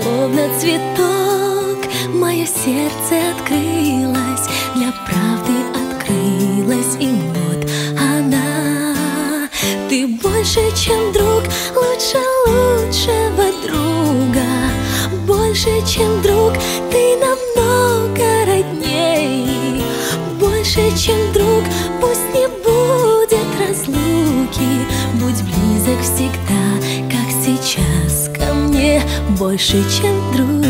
словно цветок, мое сердце открылось, для правды открылось, и вот она. Ты больше, чем друг, лучше лучшего друга. Больше, чем друг, ты намного родней. Больше, чем друг, пусть не будет разлуки. Будь близок всегда, как сейчас ко мне. Больше, чем друг.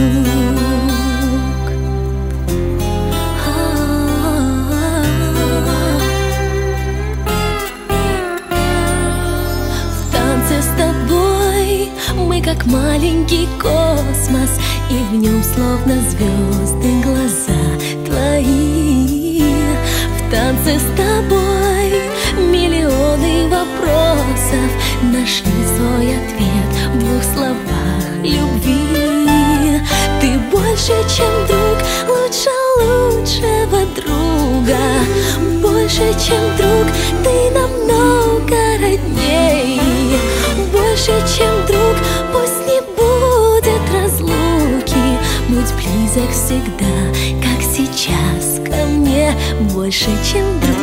В танце с тобой мы как маленький космос, и в нем словно звезды глаза твои. В танце с тобой миллионы вопросов нашли свой ответ в двух словах любви. Ты больше, чем друг, лучше лучшего друга. Больше, чем друг, ты намного родней. Больше, чем друг, пусть не будет разлуки. Будь близок всегда, как сейчас ко мне. Больше, чем друг.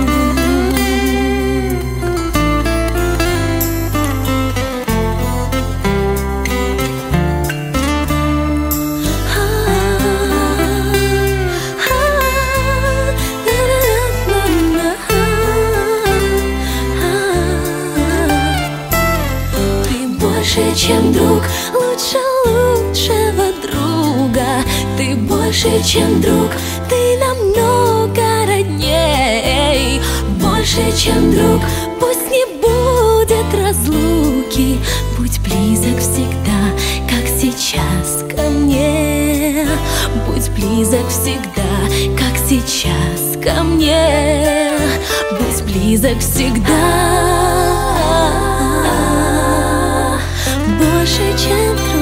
Больше, чем друг, лучше лучшего друга. Ты больше, чем друг, ты намного родней. Больше, чем друг, пусть не будет разлуки. Будь близок всегда, как сейчас ко мне. Будь близок всегда, как сейчас ко мне. Будь близок всегда. Больше, чем